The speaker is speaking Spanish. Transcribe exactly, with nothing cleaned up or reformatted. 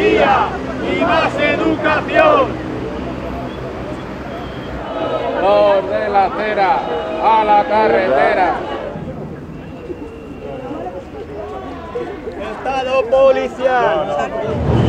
policía y más educación. Los de la acera, a la carretera. Estado policial.